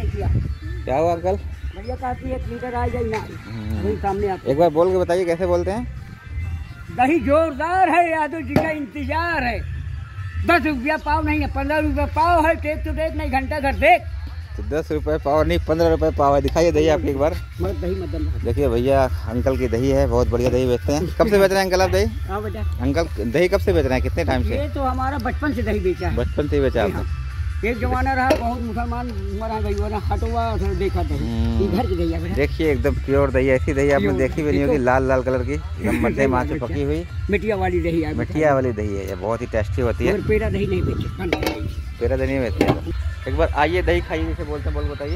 नहीं किया। क्या हुआ अंकल? भैया कहती 1 लीटर आ जाए ना, वही सामने आप एक बार बोल के बताइए कैसे बोलते हैं? दही जोरदार है, यादव जी का इंतजार है। 10 रुपया पाव नहीं है, 15 रुपया पाव है। टेक तो देख, नहीं घंटा घर देख। तो 10 रुपये पाव नहीं, 15 रुपये पाव है। दिखाइए दही आपकी एक बार। दही मदन देखिए भैया, अंकल की दही है, बहुत बढ़िया दही बेचते हैं। कब से बेच रहे हैं अंकल आप दही? हाँ बेटा। अंकल दही कब से बेच रहे हैं, कितने टाइम से? ये तो हमारा बचपन से दही बेचा है। बचपन से ही बेचा आपने? एक जमाना रहा, बहुत मुसलमान मरा गई वाला हटवा देखा दही, घर की दही है। देखिए एकदम प्योर दही, ऐसी दही आपने देखी भी नहीं होगी, लाल लाल कलर की, एकदम मध्यम आंच पे पकी हुई मिठिया वाली दही है। मिठिया वाली दही है, ये बहुत ही टेस्टी होती है। पेड़ा दही नहीं बेचे, पेड़ा दही नहीं बेचते हैं। एक बार आइए दही खाइए, जैसे बोलते हैं, बोल बताइए।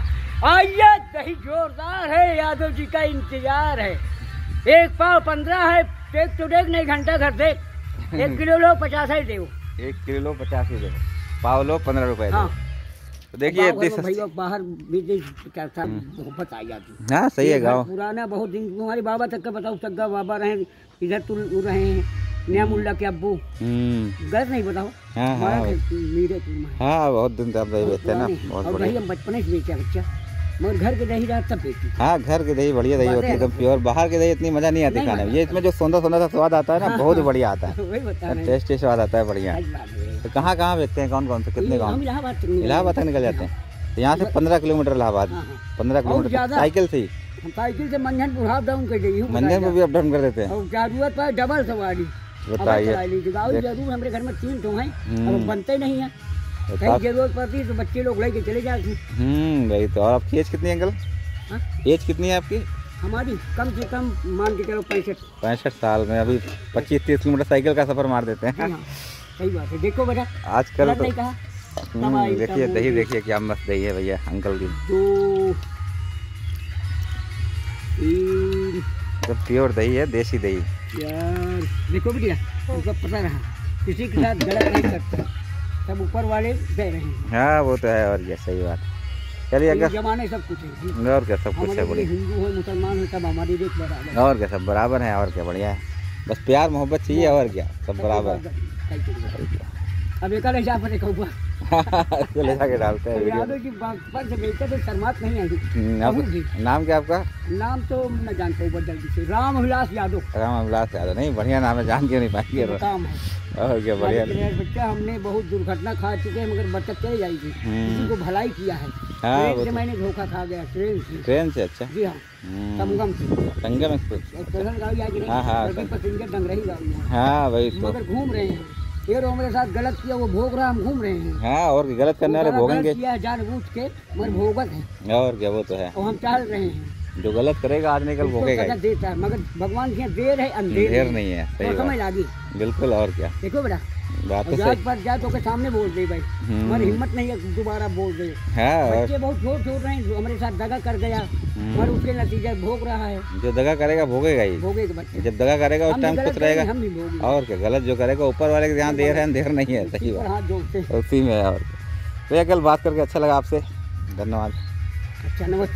आइए, दही जोरदार है, यादव जी का इंतजार है। 1 पाव 15 है। देख तो देख, नहीं घंटा घर देख। 1 किलो लो 50 ही दो। 1 किलो लो 50 ही दो, पाव लो 15 रुपए। हाँ। तो देखिए भैया बाहर विदेश क्या था, मोहब्बत आ जाती। हाँ सही है। गाँव पुराना बहुत दिन, तुम्हारे बाबा तक का बताओ, सग्गा बाबा रहे इधर, तुम रहे हैं नया मुल्ला के अब्बू, गलत नहीं बताओ। हाँ हाँ हाँ, बहुत दिन तक दही बेचते हैं ना, बहुत और दही हम बचपन से बेचा बच्चा, मगर घर के दही रहा तब बेची। हाँ, घर की दही बढ़िया दही होती है, एकदम प्योर। बाहर की दही इतनी मजा नहीं आती खाने में, ये इसमें जो सौंधा सा स्वाद आता है ना, बहुत बढ़िया आता है। वही बता रहे हैं, टेस्टी स्वाद आता है, बढ़िया। तो कहाँ कहाँ बेचते हैं, कौन कौन से, कितने गाँव? इलाहाबाद तक निकल जाते हैं। तो यहाँ से 15 किलोमीटर इलाहाबाद, 15 किलोमीटर साइकिल से ही। साइकिल से मंझनपुर हाफ डाउन कर देगी, मंझनपुर भी अप डाउन कर देते हैं। और जरूरत पर डबल सवारी बताइए। जरूर हमारे घर में 3 तो हैं, अब बनते नहीं है, कहीं जरूरत पड़ती है तो बच्चे लोग लेके चले जाते हैं। वही तो। और आपकी एज कितनी है अंकल? एज कितनी है आपकी? हमारी कम से कम मान के चलो 65 साल में अभी 25-30 किलोमीटर साइकिल का सफर मार देते हैं। सही बात है। देखो बेटा, आजकल तो देखिए दही, देखिए क्या मस्त दही है भैया अंकल की। 2 3 तो प्योर दही है, देसी दही यार। देखो भैया, उनको पता रहा, किसी के साथ गलत नहीं करता, सब ऊपर वाले दे रहे हैं। हाँ वो तो है, और क्या, सही बात। चलिए अगर जमाने सब कुछ है, और क्या, सब कुछ है बढ़िया। हिंदू है मुसलमान है, सब हमारी देख बराबर, और क्या, सब बराबर है, और क्या बढ़िया है। बस प्यार मोहब्बत चाहिए, और क्या, सब बराबर है। अब एक हिसाब से देखो ले जाके डालते हैं वीडियो। तो शर्मात नहीं आई। नाम क्या आपका? नाम तो मैं जानता हूँ जल्दी से, रामविलास यादव। रामविलास यादव, नहीं बढ़िया नाम है, जान क्यों नहीं पाएंगे? काम है, और क्या बढ़िया। बच्चा हमने बहुत दुर्घटना खा चुके हैं, मगर बचत चली जाएगी, किसी को भलाई किया है। हाँ, से मैंने धोखा खा गया, ट्रेन से। अच्छा जी हाँ, संगम एक्सप्रेस। गाड़ी। हाँ हाँ, पैसेंजर डंगरही गाड़ी है। हाँ वही तो। मगर घूम रहे हैं, ये रो मेरे साथ गलत किया, वो भोग रहा, हम घूम रहे हैं। हाँ, और गलत करने वाले भोगेंगे, जानबूझ के, मगर भोगत है। और क्या, वो तो है। और हम चल रहे हैं, जो गलत करेगा आज निकल भोगेगा। देता है, मगर भगवान के देर है, अंधेर नहीं है। सही समझ लागी, बिल्कुल। और क्या, देखो बेटा, बात तो सही पर जा तो के सामने बोल दे भाई, हमारी हिम्मत नहीं है दोबारा बोल दे। बच्चे बहुत छोट रहे हैं, हमारे साथ दगा कर गया, मगर उसके नतीजे भोग रहा है। जो दगा करेगा भोगेगा ही, भोगेगा बच्चे। जब दगा करेगा उस टाइम खुश रहेगा, हम भी भोगेंगे। और क्या, गलत जो करेगा ऊपर वाले के यहाँ देर है, अंधेर नहीं है। सही बात, उसी में है। और तो कल बात करके अच्छा लगा आपसे, धन्यवाद। अच्छा, नमस्ते।